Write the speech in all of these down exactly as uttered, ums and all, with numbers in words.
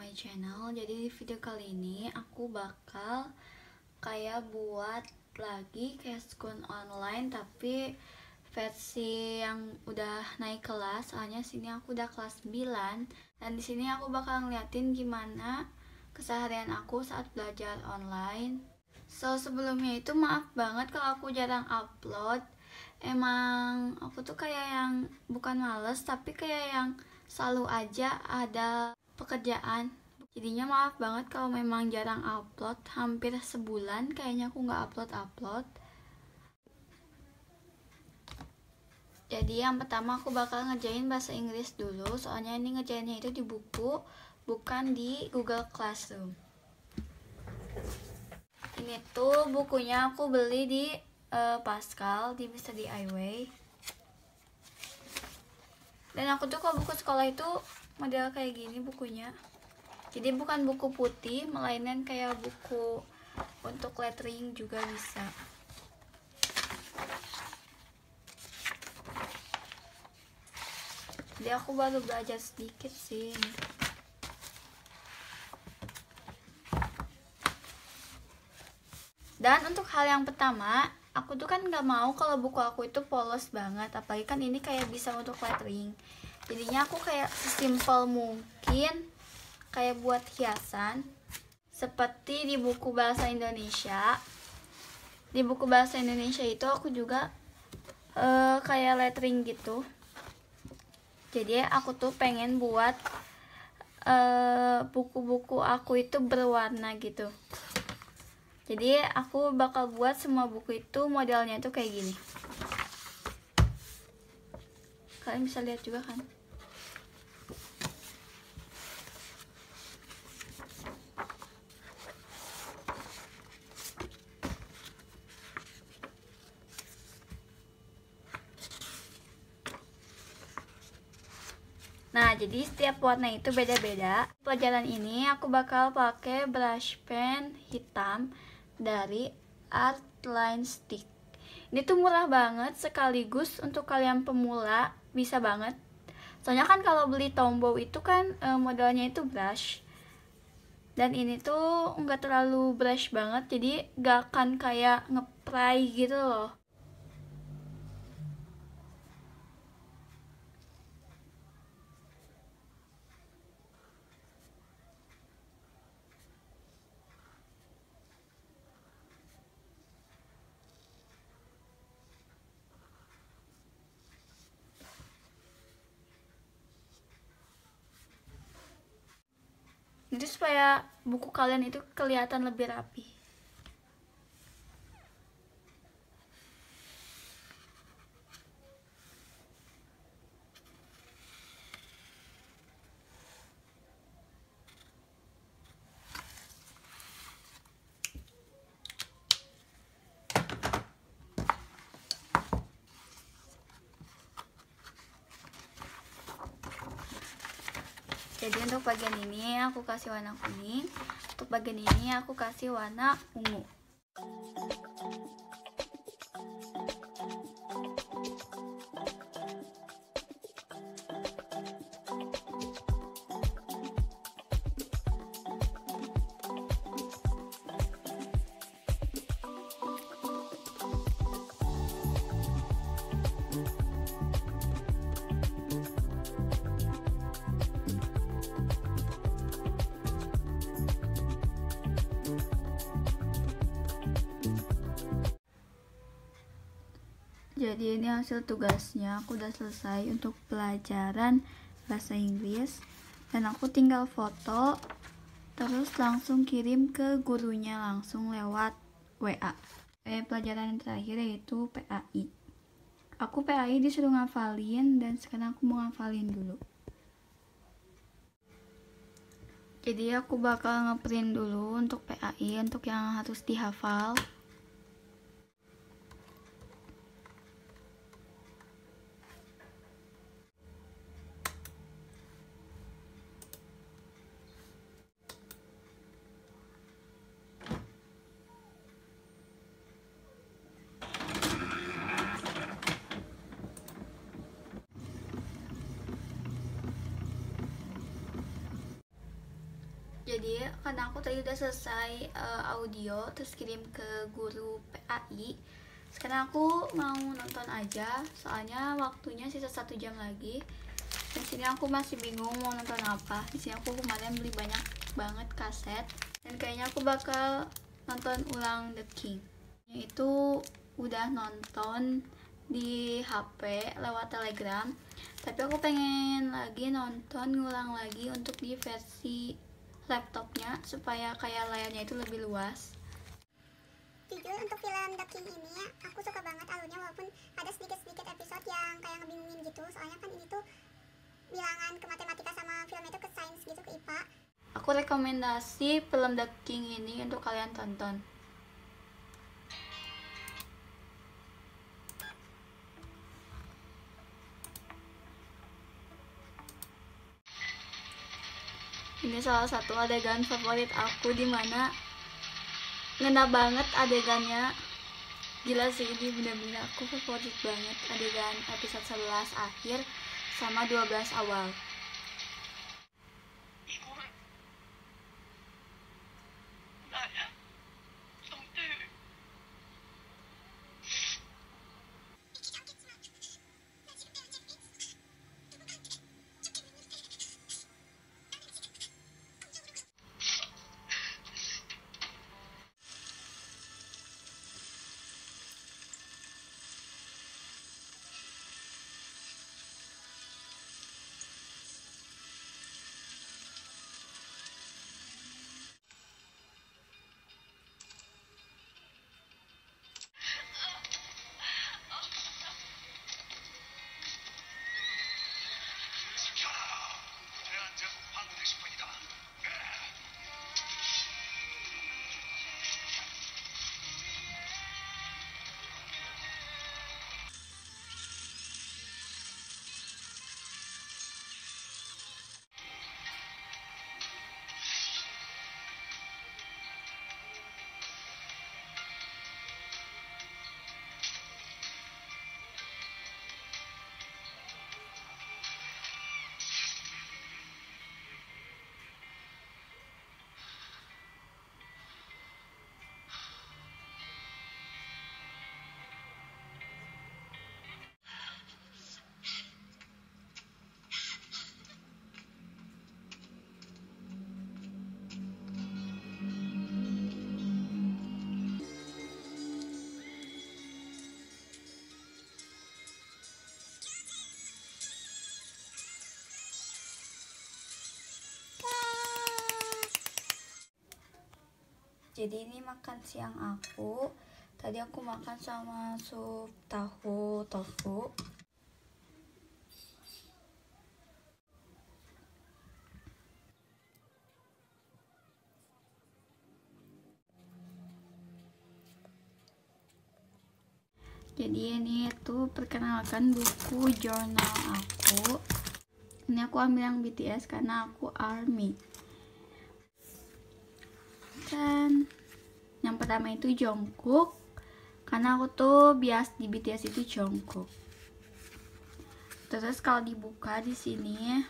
my channel. Jadi di video kali ini aku bakal kayak buat lagi kayak skun online tapi versi yang udah naik kelas. Soalnya sini aku udah kelas sembilan dan di sini aku bakal ngeliatin gimana keseharian aku saat belajar online. So sebelumnya itu maaf banget kalau aku jarang upload. Emang aku tuh kayak yang bukan males tapi kayak yang selalu aja ada pekerjaan. Jadinya maaf banget kalau memang jarang upload. Hampir sebulan kayaknya aku nggak upload-upload. Jadi yang pertama aku bakal ngerjain bahasa Inggris dulu. Soalnya ini ngerjainnya itu di buku, bukan di Google Classroom. Ini tuh bukunya aku beli di uh, Pascal, di Mister D I Y. Dan aku tuh kalau buku sekolah itu model kayak gini bukunya. Jadi bukan buku putih, melainkan kayak buku untuk lettering juga bisa. Jadi aku baru belajar sedikit sih. Dan untuk hal yang pertama, aku tuh kan nggak mau kalau buku aku itu polos banget, apalagi kan ini kayak bisa untuk lettering. Jadinya aku kayak sesimpel mungkin kayak buat hiasan seperti di buku bahasa Indonesia. Di buku bahasa Indonesia itu aku juga uh, kayak lettering gitu. Jadi aku tuh pengen buat buku-buku uh, aku itu berwarna gitu. Jadi aku bakal buat semua buku itu modelnya tuh kayak gini. Kalian bisa lihat juga kan. Nah, jadi setiap warna itu beda-beda. Pelajaran ini aku bakal pakai brush pen hitam dari Artline Stick. Ini tuh murah banget, sekaligus untuk kalian pemula bisa banget. Soalnya kan kalau beli Tombow itu kan e, modelnya itu brush. Dan ini tuh nggak terlalu brush banget, jadi gak akan kayak ngepray gitu loh. Jadi supaya buku kalian itu kelihatan lebih rapi. Jadi untuk bagian ini aku kasih warna kuning, untuk bagian ini aku kasih warna ungu. Jadi ini hasil tugasnya, aku udah selesai untuk pelajaran bahasa Inggris dan aku tinggal foto terus langsung kirim ke gurunya langsung lewat W A. Eh, pelajaran yang terakhir yaitu P A I. Aku P A I disuruh ngafalin dan sekarang aku mau ngafalin dulu. Jadi aku bakal ngeprint dulu untuk P A I untuk yang harus dihafal. Jadi karena aku tadi udah selesai uh, audio terus kirim ke guru P A I, sekarang aku mau nonton aja soalnya waktunya sisa satu jam lagi. Di sini aku masih bingung mau nonton apa. Di sini aku kemarin beli banyak banget kaset dan kayaknya aku bakal nonton ulang The King. Itu udah nonton di H P lewat Telegram, tapi aku pengen lagi nonton ngulang lagi untuk di versi laptopnya supaya kayak layarnya itu lebih luas. Jujur untuk film The King ini aku suka banget alurnya, walaupun ada sedikit-sedikit episode yang kayak ngebingungin gitu, soalnya kan ini tuh bilangan ke matematika sama film itu ke sains gitu, ke I P A. Aku rekomendasi film The King ini untuk kalian tonton. Ini salah satu adegan favorit aku, dimana ngena banget adegannya. Gila sih, ini bener-bener aku favorit banget adegan episode sebelas akhir sama dua belas awal. Jadi ini makan siang aku. Tadi aku makan sama sup tahu tofu. Jadi ini tuh perkenalkan buku jurnal aku. Ini aku ambil yang B T S karena aku ARMY. Dan yang pertama itu Jungkook, karena aku tuh bias di B T S itu Jungkook. Terus kalau dibuka di sini,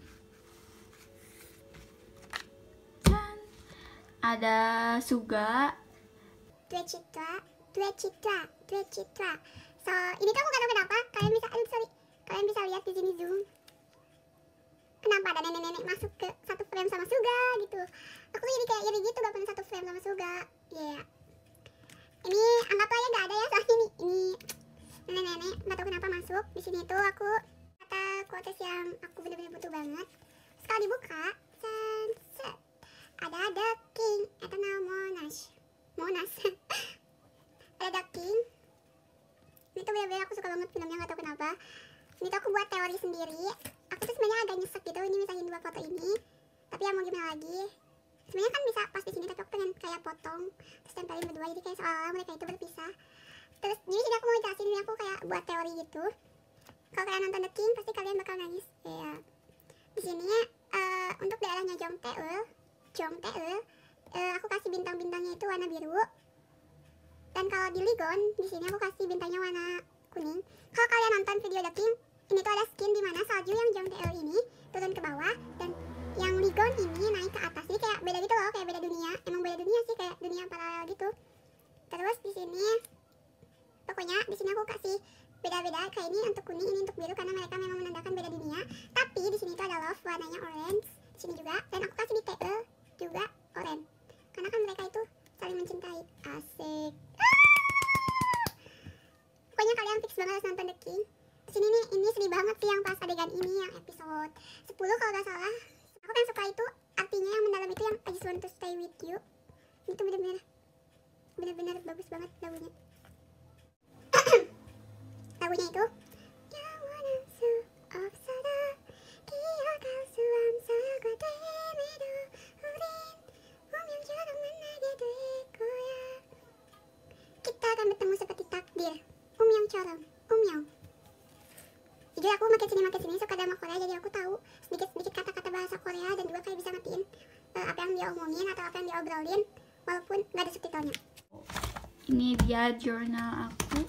dan ada Suga, Dua Citra, Dua Citra, Dua Citra. So ini tuh aku gak tahu kenapa kalian bisa, aduh sorry, kalian bisa lihat di sini zoom. Kenapa ada nenek-nenek masuk ke satu frame sama Suga gitu? Aku tuh jadi kayak iri gitu gak punya satu frame sama Suga. Ya, yeah. Ini anggaplah ya gak ada ya, soalnya ini ini nenek-nenek gak tahu kenapa masuk di sini tuh. Aku kata quotes yang aku bener-bener butuh banget. Sekali dibuka, set, set, ada The King, Eternal Monash, Monas. Ada The King. Ini tuh bener-bener aku suka banget filmnya, gak tahu kenapa. Ini tuh aku buat teori sendiri. Aku tuh sebenarnya agak nyesek gitu ini misahin dua foto ini, tapi ya mau gimana lagi. Sebenarnya kan bisa pas di sini, tapi aku pengen kayak potong terus tempelin berdua, jadi kayak seolah-olah mereka itu berpisah. Terus jadi sini aku mau jelasin, ini aku kayak buat teori gitu. Kalau kalian nonton The King pasti kalian bakal nangis. Ya, di sini uh, untuk daerahnya Jongtaeul, Jongtaeul, uh, aku kasih bintang-bintangnya itu warna biru. Dan kalau di Ligon di sini aku kasih bintangnya warna kuning. Kalau kalian nonton video The King, ini tuh ada skin dimana salju yang Jongtaeul ini turun ke bawah dan yang Ligon ini naik ke atas. Jadi kayak beda gitu loh, kayak beda dunia. Emang beda dunia sih, kayak dunia paralel gitu. Terus di sini pokoknya di sini aku kasih beda-beda, kayak ini untuk kuning, ini untuk biru karena mereka memang menandakan beda dunia. Tapi di sini itu ada love warnanya orange, di sini juga, dan aku kasih detail juga orange karena kan mereka itu saling mencintai. Asik. Ah! Pokoknya kalian fix banget harus nonton The King. Di sini nih, ini sedih banget sih yang pas adegan ini, yang episode sepuluh kalau gak salah. Aku kan suka itu, artinya yang mendalam itu yang I just want to stay with you. Itu bener-bener bener-bener bagus banget lagunya. Lagunya itu kita akan bertemu seperti takdir. umyong처럼, umyong. Jadi aku makin sini makin sini suka drama Korea, jadi aku tahu sedikit-sedikit kata-kata bahasa Korea dan juga kayak bisa ngertiin uh, apa yang dia omongin atau apa yang dia obrolin walaupun nggak ada subtitlenya. Ini dia jurnal aku.